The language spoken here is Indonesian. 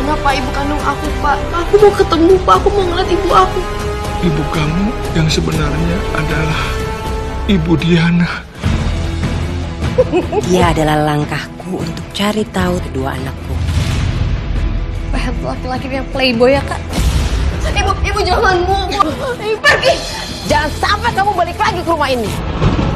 mana Pak ibu kandung aku, Pak? Aku mau ketemu, Pak. Aku mau ngeliat ibu aku. Ibu kamu yang sebenarnya adalah Ibu Diana. Dia adalah langkahku untuk cari tahu kedua anakku. Laki-laki yang playboy ya, Kak. Ibu jangan, Bu. Ibu pergi. Jangan sampai kamu balik lagi ke rumah ini.